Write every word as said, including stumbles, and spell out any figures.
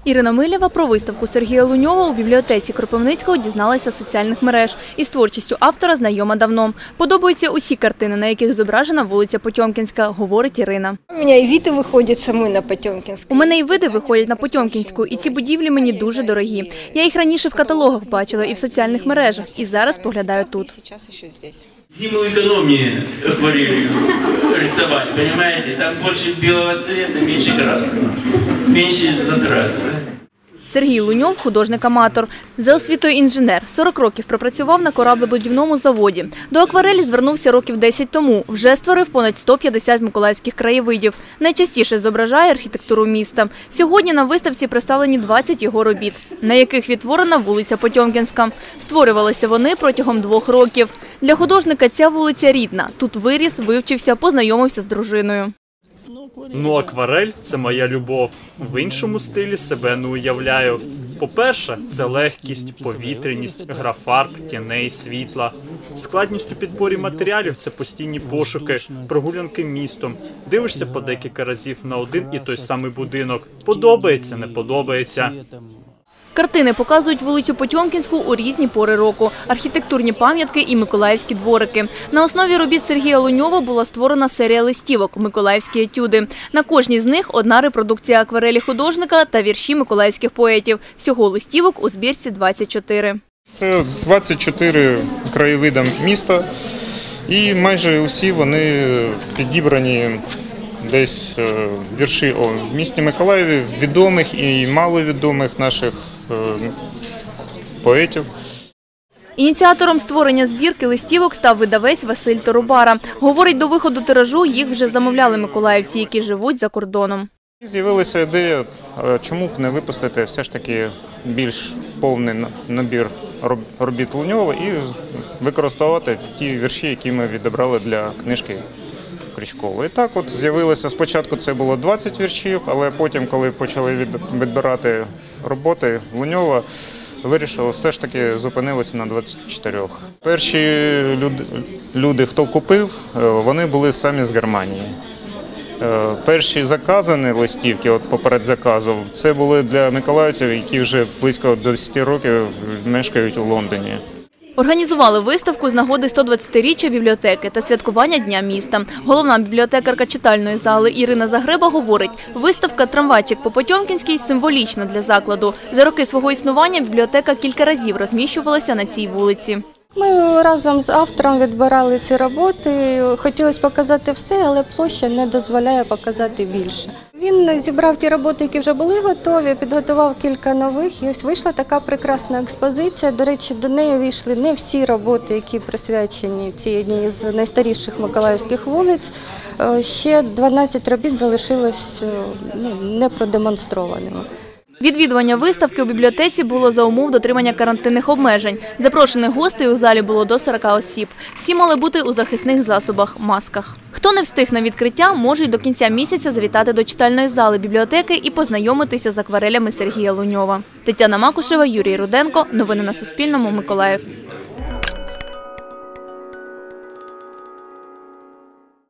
Ірина Милєва про виставку Сергія Луньова у бібліотеці Кропивницького дізналася з соціальних мереж. Із творчістю автора знайома давно. Подобаються усі картини, на яких зображена вулиця Потьомкінська, говорить Ірина. У мене і види виходять самі на Потьомкінську. У мене і види виходять на Потьомкінську, і ці будівлі мені дуже дорогі. Я їх раніше в каталогах бачила і в соціальних мережах, і зараз поглядаю тут. Зиму экономнее акварелью рисовать, понимаете? Там больше белого цвета, меньше красного, меньше затрат. Сергій Луньов – художник-аматор. За освітою інженер. сорок років пропрацював на кораблебудівному заводі. До акварелі звернувся років десять тому. Вже створив понад сто п'ятдесят миколаївських краєвидів. Найчастіше зображає архітектуру міста. Сьогодні на виставці представлені двадцять його робіт, на яких відтворена вулиця Потьомкінська. Створювалися вони протягом двох років. Для художника ця вулиця рідна. Тут виріс, вивчився, познайомився з дружиною. Ну, акварель – це моя любов. В іншому стилі себе не уявляю. По-перше, це легкість, повітряність, гра фарб, тіней, світла. Складність у підборі матеріалів – це постійні пошуки, прогулянки містом. Дивишся по декілька разів на один і той самий будинок. Подобається, не подобається. Картини показують вулицю Потьомкінську у різні пори року, архітектурні пам'ятки і миколаївські дворики. На основі робіт Сергія Луньова була створена серія листівок «Миколаївські етюди». На кожній з них одна репродукція акварелі художника та вірші миколаївських поетів. Всього листівок у збірці двадцять чотири. Це двадцять чотири краєвида міста, і майже усі вони підібрані десь вірші о місті Миколаєві, відомих і маловідомих наших поетів. Ініціатором створення збірки листівок став видавець Василь Торубара. Говорить, до виходу тиражу їх вже замовляли миколаївці, які живуть за кордоном. З'явилася ідея, чому б не випустити все ж таки більш повний набір робіт Луньова і використовувати ті вірші, які ми відібрали для книжки Крючкова. І так от з'явилося, спочатку це було двадцять віршів, але потім, коли почали відбирати роботи Луньова, вирішили, все ж таки зупинилися на двадцять чотирьох. Перші люди, люди, хто купив, вони були самі з Германії. Перші заказані листівки, от поперед заказу, це були для миколаївців, які вже близько десять років мешкають у Лондоні. Організували виставку з нагоди сто двадцятиріччя бібліотеки та святкування Дня міста. Головна бібліотекарка читальної зали Ірина Загреба говорить, виставка «Трамвайчик по Потьомкінській» символічна для закладу. За роки свого існування бібліотека кілька разів розміщувалася на цій вулиці. Ми разом з автором відбирали ці роботи. Хотілося показати все, але площа не дозволяє показати більше. Він зібрав ті роботи, які вже були готові, підготував кілька нових. І ось вийшла така прекрасна експозиція. До речі, до неї вийшли не всі роботи, які присвячені цій одній з найстаріших миколаївських вулиць. Ще дванадцять робіт залишилось ну, непродемонстрованими. Відвідування виставки у бібліотеці було за умов дотримання карантинних обмежень. Запрошених гостей у залі було до сорока осіб. Всі мали бути у захисних засобах – масках. Хто не встиг на відкриття, можуть до кінця місяця завітати до читальної зали бібліотеки і познайомитися з акварелями Сергія Луньова. Тетяна Макушева, Юрій Руденко. Новини на Суспільному. Миколаїв.